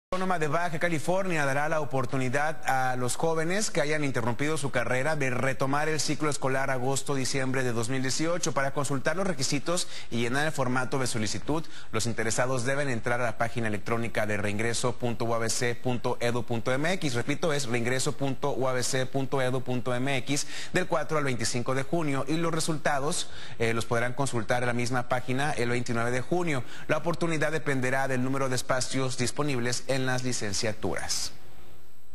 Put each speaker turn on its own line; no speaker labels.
Autónoma de Baja California dará la oportunidad a los jóvenes que hayan interrumpido su carrera de retomar el ciclo escolar agosto-diciembre de 2018. Para consultar los requisitos y llenar el formato de solicitud, los interesados deben entrar a la página electrónica de reingreso.uabc.edu.mx. Repito, es reingreso.uabc.edu.mx del 4 al 25 de junio y los resultados los podrán consultar en la misma página el 29 de junio. La oportunidad dependerá del número de espacios disponibles en las licenciaturas.